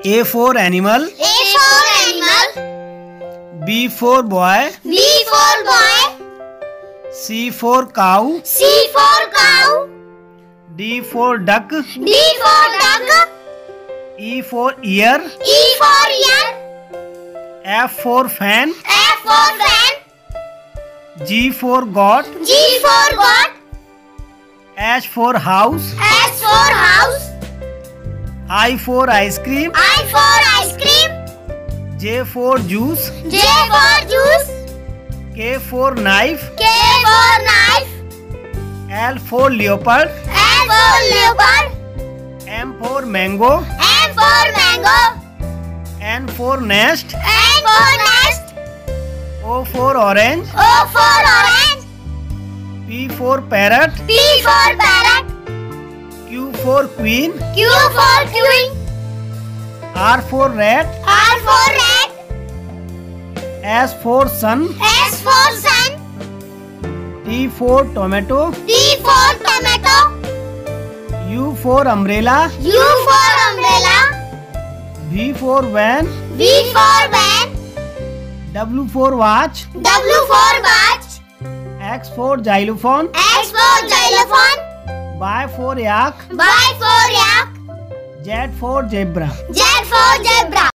A for animal. A for animal. B for boy. B for boy. C for cow. C for cow. D for duck. D for duck. E for ear. E for ear. F for fan. F for fan. G for goat. G for goat. H for house. S for house. I for ice cream. I for ice cream. J for juice. J for juice. K for knife. K for knife. L for leopard. L for leopard. M for mango. M for mango. N for nest. N for nest. O for orange. O for orange. P for parrot. P for parrot. Q for queen. Q for queen. R for rat. R for rat. S for sun. S for sun. T for tomato. T for tomato. U for umbrella. U for umbrella. V for van. V for van. W for watch. W for watch. X for xylophone. X for xylophone. Y for yak. Y for yak. Z for zebra. Z for zebra.